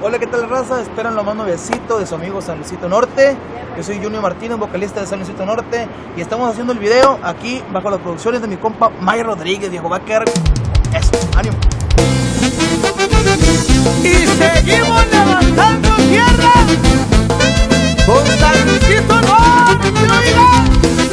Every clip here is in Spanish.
Hola, ¿qué tal, raza? Esperan lo más nuevecito de su amigo San Luisito Norte. Yo soy Junior Martínez, vocalista de San Luisito Norte, y estamos haciendo el video aquí bajo las producciones de mi compa Maya Rodríguez. Viejo, va a quedar eso, ánimo. Y seguimos levantando tierra con San Luisito Norte, oiga.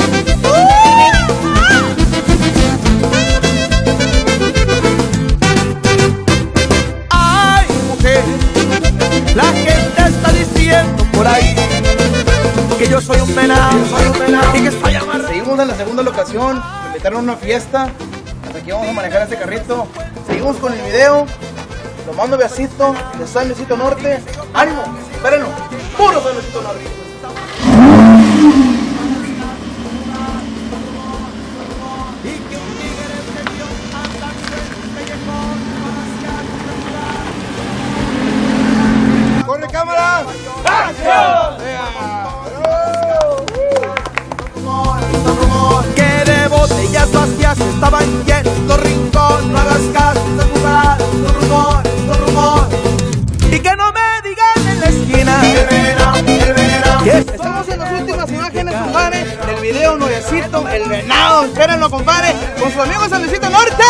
Ay, mujer, la gente está diciendo por ahí que yo soy un venado, y que estoy amarrado. Seguimos en la segunda locación, me invitaron a una fiesta. Hasta aquí vamos a manejar este carrito. Seguimos con el video, lo más nuevecito de San Luisito Norte. ¡Ánimo! ¡Espérenlo! ¡Puro San Luisito Norte! ¡Corre, cámara! ¡Acción! Que de botellas vacías estaban llenos los rincones. No hagas caso, de jugar, los rumores. Y que no me digan en la esquina el venado. Estamos en las últimas imágenes, compadre, del video nuevecito, el venado. Espérenlo, compadre, con su amigo San Luisito Norte.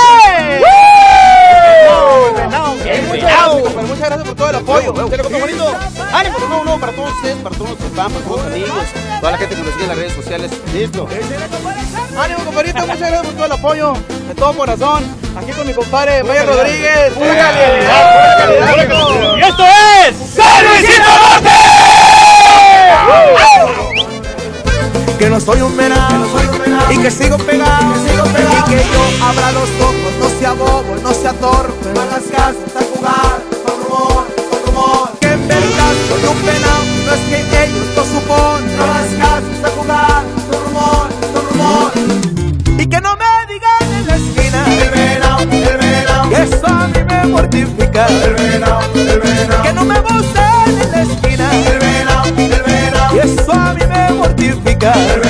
Muchas gracias por todo el apoyo. Bonito. Ánimo, no, para todos ustedes, para todos los fans, para todos los amigos, toda la gente que nos sigue en las redes sociales. Listo. Ánimo, compadrito, muchas gracias por todo el apoyo, de todo corazón. Aquí con mi compadre Maya Rodríguez. ¡Pura calidad! ¡Y esto es San Luisito Norte! Que no soy un venado, y que sigo pegado, y que yo abra los ojos, no sea bobo, no sea torpe, no hagas caso, a jugar, con rumor, que en verdad soy un venado, no es que ellos lo suponen, no hagas caso, a jugar, con rumor, y que no me digan en la esquina, el venado, que eso a mí me mortifica, el venado, que no me busquen en la esquina, el venado, y eso a mí me mortifica.